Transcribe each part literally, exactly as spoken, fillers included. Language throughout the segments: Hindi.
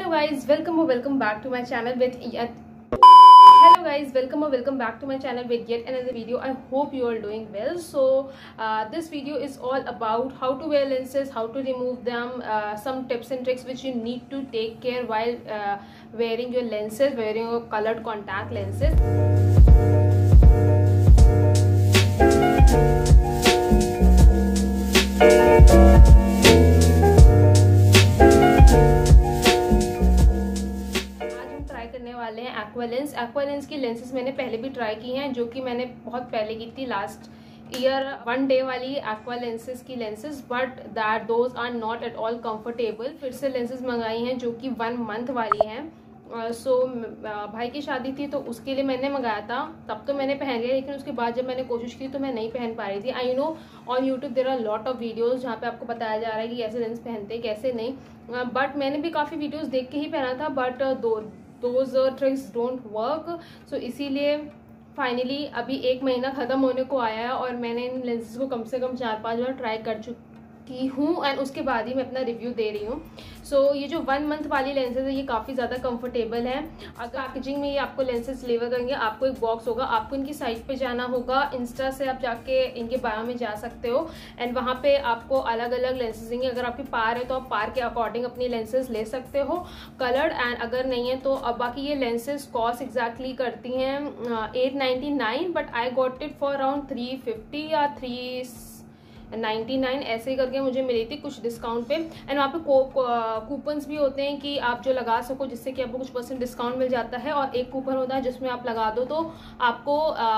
Hello guys, welcome or welcome back to my channel with yet Hello guys, welcome or welcome back to my channel with yet another video. I hope you are doing well. So uh, this video is all about how to wear lenses, how to remove them, uh, some tips and tricks which you need to take care while uh, wearing your lenses, wearing your colored contact lenses. वाले हैं एक्वालेंस। एक्वालेंस की लेंसेज मैंने पहले भी ट्राई की हैं, जो कि मैंने बहुत पहले की थी लास्ट ईयर वन डे वाली एक्वालेंसेज की lenses, but that those are not at all comfortable. फिर से लेंसेज मंगाई हैं जो कि वन मंथ वाली हैं। सो uh, so, uh, भाई की शादी थी तो उसके लिए मैंने मंगाया था, तब तो मैंने पहन लिया, लेकिन उसके बाद जब मैंने कोशिश की तो मैं नहीं पहन पा रही थी। I know on YouTube there are lot of videos जहाँ पे आपको बताया जा रहा है कि कैसे लेंस पहनते हैं कैसे नहीं, बट uh, मैंने भी काफ़ी वीडियोस देख के ही पहना था, but uh, those those tricks don't work. So इसीलिए फाइनली अभी एक महीना ख़त्म होने को आया है और मैंने इन लेंसेज को कम से कम चार पांच बार ट्राई कर चुकी हूँ एंड उसके बाद ही मैं अपना रिव्यू दे रही हूँ। सो so, ये जो वन मंथ वाली लेंसेज है ये काफ़ी ज़्यादा कंफर्टेबल है। अगर पैकेजिंग में ये आपको लेंसेज डिलीवर करेंगे, आपको एक बॉक्स होगा, आपको इनकी साइट पे जाना होगा, इंस्टा से आप जाके इनके बायो में जा सकते हो एंड वहाँ पे आपको अलग अलग लेंसेज देंगे। अगर आपकी पार है तो आप पार के अकॉर्डिंग अपनी लेंसेज ले सकते हो कलर्ड, एंड अगर नहीं है तो अब बाकी ये लेंसेज कॉस्ट एग्जैक्टली करती हैं eight ninety nine, but I got it for around three fifty या थ्री नाइन्टी नाइन ऐसे ही करके मुझे मिली थी कुछ डिस्काउंट पे। एंड वहाँ पे कूपन्स भी होते हैं कि आप जो लगा सको, जिससे कि आपको कुछ परसेंट डिस्काउंट मिल जाता है, और एक कूपन होता है जिसमें आप लगा दो तो आपको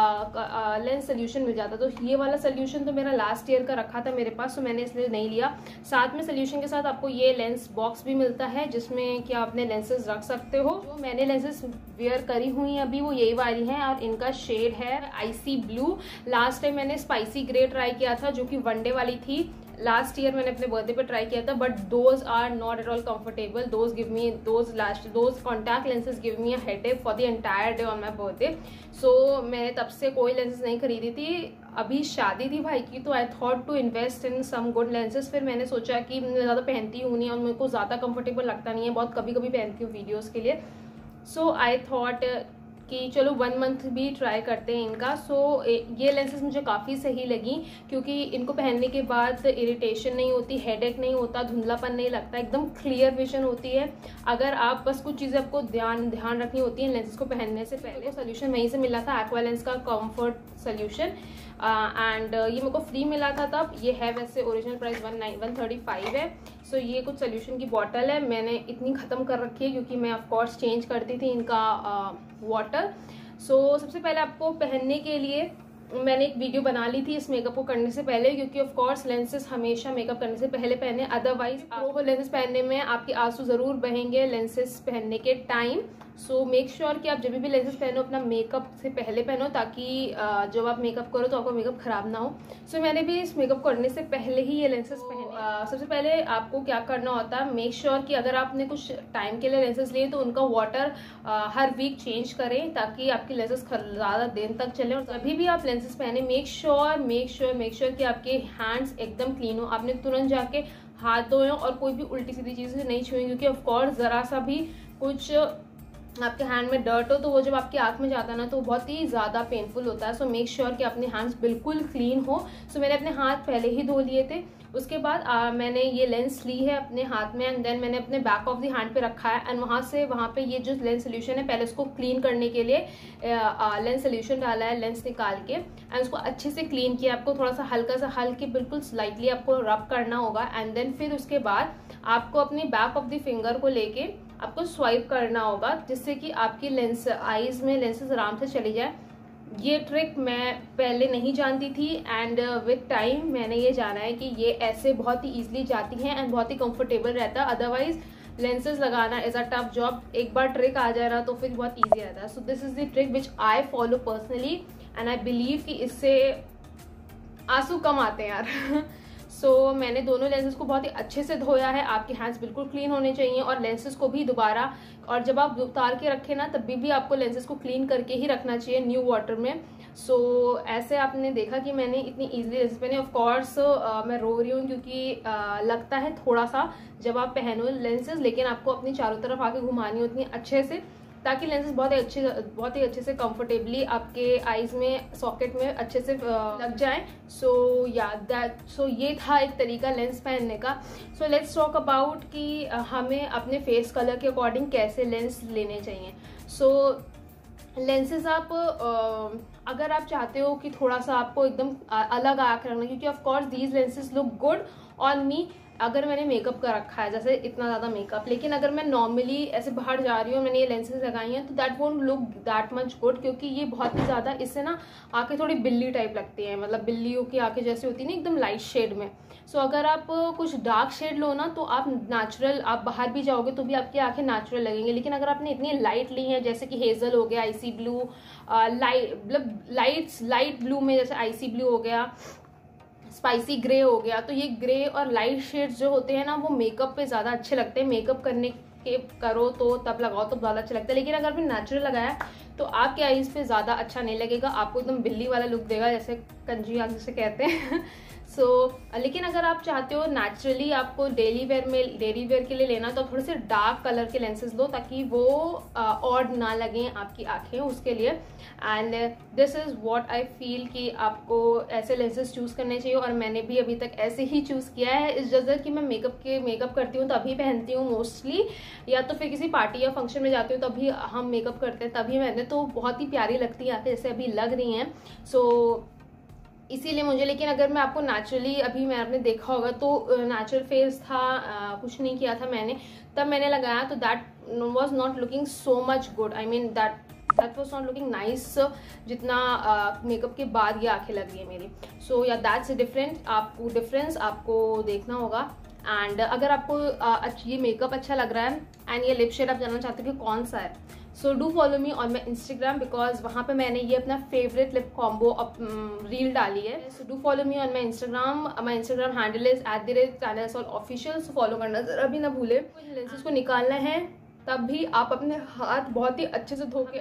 लेंस सोल्यूशन मिल जाता है। तो ये वाला सोल्यूशन तो मेरा लास्ट ईयर का रखा था मेरे पास, तो मैंने इसलिए नहीं लिया। साथ में सोल्यूशन के साथ आपको ये लेंस बॉक्स भी मिलता है जिसमें कि आप अपने लेंसेज रख सकते हो। जो मैंने लेंसेज वेयर करी हुई हैं अभी वो यही वाली हैं और इनका शेड है आइसी ब्लू। लास्ट टाइम मैंने स्पाइसी ग्रे ट्राई किया था जो कि वन डे वाली थी, लास्ट ईयर मैंने अपने बर्थडे पे ट्राई किया था, but those are not at all comfortable. Those give me those last those contact lenses give me a headache for the entire day on my birthday. So मैंने तब से कोई लेंसेज नहीं खरीदी थी। अभी शादी थी भाई की तो I thought to invest in some good lenses. फिर मैंने सोचा कि मैं ज़्यादा पहनती हूँ नहीं और मेरे को ज़्यादा कंफर्टेबल लगता नहीं है, बहुत कभी कभी पहनती हूँ वीडियोज़ के लिए। सो आई थॉट कि चलो वन मंथ भी ट्राई करते हैं इनका। सो so, ये लेंसेज मुझे काफ़ी सही लगी क्योंकि इनको पहनने के बाद इरिटेशन नहीं होती, हेडेक नहीं होता, धुंधलापन नहीं लगता, एकदम क्लियर विजन होती है। अगर आप बस कुछ चीज़ें आपको ध्यान ध्यान रखनी होती हैं लेंसेज को पहनने से पहले। सोल्यूशन वहीं से मिला था, एक्वालेंस का comfort solution, and uh, uh, ये मेरे को फ्री मिला था तब। ये है वैसे original price one nine one thirty five है। सो so, ये कुछ सोल्यूशन की बॉटल है, मैंने इतनी ख़त्म कर रखी है क्योंकि मैं ऑफकोर्स चेंज करती थी इनका वाटर। uh, सो so, सबसे पहले आपको पहनने के लिए मैंने एक वीडियो बना ली थी इस मेकअप को करने से पहले, क्योंकि ऑफ कोर्स लेंसेज हमेशा मेकअप करने से पहले पहने, अदरवाइज आपको लेंसेज पहनने में आपके आंसू ज़रूर बहेंगे लेंसेज पहनने के टाइम। सो मेक श्योर कि आप जब भी लेंसेज पहनो अपना मेकअप से पहले पहनो, ताकि जब आप मेकअप करो तो आपका मेकअप ख़राब ना हो। सो so, मैंने भी इस मेकअप करने से पहले ही ये लेंसेज पहने। uh, सबसे पहले आपको क्या करना होता है, मेक श्योर कि अगर आपने कुछ टाइम के लिए लेंसेज लिए तो उनका वाटर uh, हर वीक चेंज करें ताकि आपकी लेंसेज ज़्यादा दिन तक चले। और कभी भी आप लेंसेज पहने make sure make sure make sure कि आपके हैंड्स एकदम क्लीन हो। आपने तुरंत जाके हाथ धोए और कोई भी उल्टी सीधी चीज़ें नहीं छुएं, क्योंकि ऑफकोर्स ज़रा सा भी कुछ आपके हैंड में डर्ट हो तो वो जब आपकी आंख में जाता है ना तो वो बहुत ही ज़्यादा पेनफुल होता है। सो मेक श्योर कि अपने हैंड्स बिल्कुल क्लीन हो। सो so, मैंने अपने हाथ पहले ही धो लिए थे। उसके बाद आ, मैंने ये लेंस ली है अपने हाथ में एंड देन मैंने अपने बैक ऑफ द हैंड पे रखा है एंड वहाँ से वहाँ पे ये जो लेंस सोल्यूशन है, पहले उसको क्लीन करने के लिए लेंस सोल्यूशन डाला है, लेंस निकाल के एंड उसको अच्छे से क्लीन किया। आपको थोड़ा सा हल्का सा हल्के बिल्कुल स्लाइटली आपको रब करना होगा एंड देन फिर उसके बाद आपको अपनी बैक ऑफ द फिंगर को लेके आपको स्वाइप करना होगा, जिससे कि आपकी लेंस आईज में लेंसेज आराम से चली जाए। ये ट्रिक मैं पहले नहीं जानती थी एंड विद टाइम मैंने ये जाना है कि ये ऐसे बहुत ही ईजिली जाती हैं एंड बहुत ही कंफर्टेबल रहता है। अदरवाइज लेंसेज लगाना इज़ अ टफ जॉब। एक बार ट्रिक आ जाए ना तो फिर बहुत ईजी रहता है। So this is the trick which I follow personally and I believe कि इससे आंसू कम आते हैं यार। सो so, मैंने दोनों लेंसेज को बहुत ही अच्छे से धोया है। आपके हैंड्स बिल्कुल क्लीन होने चाहिए और लेंसेज को भी दोबारा, और जब आप उतार के रखें ना तब भी, भी आपको लेंसेज को क्लीन करके ही रखना चाहिए न्यू वाटर में। सो so, ऐसे आपने देखा कि मैंने इतनी ईजिली लेंसेज पहने। ऑफ कोर्स मैं रो रही हूँ क्योंकि uh, लगता है थोड़ा सा जब आप पहनो लेंसेज, लेकिन आपको अपनी चारों तरफ आके घुमानी होती हैं अच्छे से, ताकि लेंसेज बहुत ही अच्छे बहुत ही अच्छे से कंफर्टेबली आपके आईज में सॉकेट में अच्छे से लग जाएं। सो या दैट सो ये था एक तरीका लेंस पहनने का। सो लेट्स टॉक अबाउट कि हमें अपने फेस कलर के अकॉर्डिंग कैसे लेंस लेने चाहिए। सो so, लेंसेज आप अगर आप चाहते हो कि थोड़ा सा आपको एकदम अलग आँख रखना, क्योंकि of course these lenses look good on me अगर मैंने मेकअप कर रखा है, जैसे इतना ज़्यादा मेकअप, लेकिन अगर मैं नॉर्मली ऐसे बाहर जा रही हूँ, मैंने ये लेंसेज लगाई हैं, तो that won't look that much good, क्योंकि ये बहुत ही ज़्यादा इससे ना आंखें थोड़ी बिल्ली टाइप लगती हैं, मतलब बिल्लियों की आंखें जैसी होती है ना एकदम लाइट शेड में। सो so, अगर आप कुछ डार्क शेड लो ना तो आप नेचुरल, आप बाहर भी जाओगे तो भी आपकी आंखें नेचुरल लगेंगी। लेकिन अगर आपने इतनी लाइट ली हैं जैसे कि हेजल हो गया, आईसी ब्लू, लाइट मतलब लाइट्स लाइट ब्लू में जैसे आईसी ब्लू हो गया, स्पाइसी ग्रे हो गया, तो ये ग्रे और लाइट शेड्स जो होते हैं ना वो मेकअप पे ज़्यादा अच्छे लगते हैं। मेकअप करने के करो तो तब लगाओ तो ज़्यादा अच्छा लगता है, लेकिन अगर आपने नेचुरल लगाया तो आपके आईज पे ज़्यादा अच्छा नहीं लगेगा, आपको एकदम बिल्ली वाला लुक देगा, जैसे कंजी आंख जिसे कहते हैं। सो so, लेकिन अगर आप चाहते हो नेचुरली आपको डेली वेयर में डेली वेयर के लिए लेना, तो थोड़े से डार्क कलर के लेंसेज लो ताकि वो ऑड ना लगें आपकी आंखें उसके लिए। And this is what I feel कि आपको ऐसे लेंसेज चूज़ करने चाहिए, और मैंने भी अभी तक ऐसे ही चूज़ किया है। इस वजह कि मैं मेकअप के मेकअप करती हूँ तभी पहनती हूँ मोस्टली, या तो फिर किसी पार्टी या फंक्शन में जाती हूँ तभी हम मेकअप करते हैं तभी मैंने, तो बहुत ही प्यारी लगती है आंखें जैसे अभी लग रही हैं। सो so, इसीलिए मुझे, लेकिन अगर मैं आपको नेचुरली, अभी मैं आपने देखा होगा तो नेचुरल फेस था, आ, कुछ नहीं किया था मैंने, तब मैंने लगाया तो that was not looking so much good, I mean that that was not looking nice जितना मेकअप के बाद ये आंखें लग रही है मेरी। सो या दैट्स डिफरेंट, आपको डिफरेंस आपको देखना होगा। एंड अगर आपको uh, ये मेकअप अच्छा लग रहा है एंड ये लिप शेड आप जानना चाहते हो कि कौन सा है, so do follow me on my Instagram, because वहाँ पे मैंने ये अपना फेवरेट लिप कॉम्बो रील डाली है। So do follow me on my Instagram, my Instagram handle is at the rate channel soul official. So फॉलो करना जरा भी ना भूले। लेंसेज को निकालना है तब भी आप अपने हाथ बहुत ही अच्छे से धो के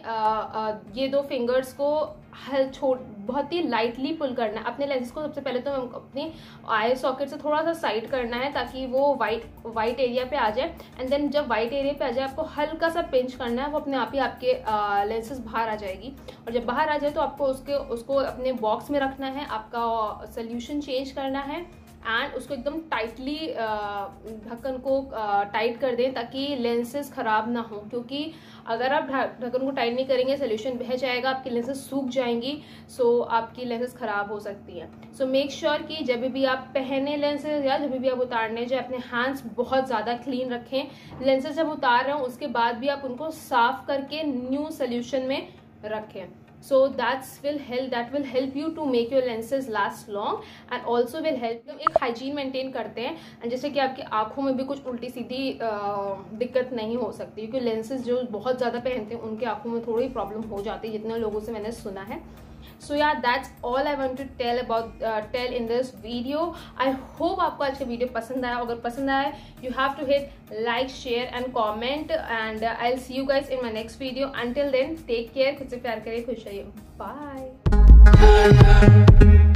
अपने ये दो फिंगर्स को हल छोड़ बहुत ही लाइटली पुल करना है अपने लेंसेज को। सबसे पहले तो अपनी आई सॉकेट से थोड़ा सा साइड करना है ताकि वो वाइट वाइट एरिया पे आ जाए, एंड देन जब वाइट एरिया पे आ जाए आपको हल्का सा पिंच करना है, वो अपने आप ही आपके लेंसेज बाहर आ जाएगी। और जब बाहर आ जाए तो आपको उसके उसको अपने बॉक्स में रखना है, आपका सोल्यूशन चेंज करना है एंड उसको एकदम टाइटली ढक्कन को टाइट कर दें ताकि लेंसेज ख़राब ना हो, क्योंकि अगर आप ढक्कन को टाइट नहीं करेंगे सोल्यूशन बह जाएगा, आपकी लेंसेज सूख जाएंगी, सो आपकी लेंसेज ख़राब हो सकती हैं। सो मेक श्योर कि जब भी आप पहने लेंसेज या जब भी आप उतारने जाए अपने हैंड्स बहुत ज़्यादा क्लीन रखें। लेंसेज जब उतार रहे हो उसके बाद भी आप उनको साफ करके न्यू सोल्यूशन में रखें। So that's will help that will help you to make your lenses last long and also will help them एक हाइजीन मेंटेन करते हैं, एंड जैसे कि आपकी आंखों में भी कुछ उल्टी सीधी दिक्कत नहीं हो सकती, क्योंकि लेंसेज जो बहुत ज़्यादा पहनते हैं उनके आंखों में थोड़ी प्रॉब्लम हो जाती है, जितने लोगों से मैंने सुना है। So yeah that's all I want to tell about tell in this video. I hope आपको आज का वीडियो पसंद आया। अगर पसंद आया you have to hit like share and comment, and I will see you guys in my next video. Until then take care, खुद से प्यार करिए, खुश रहिए, बाय।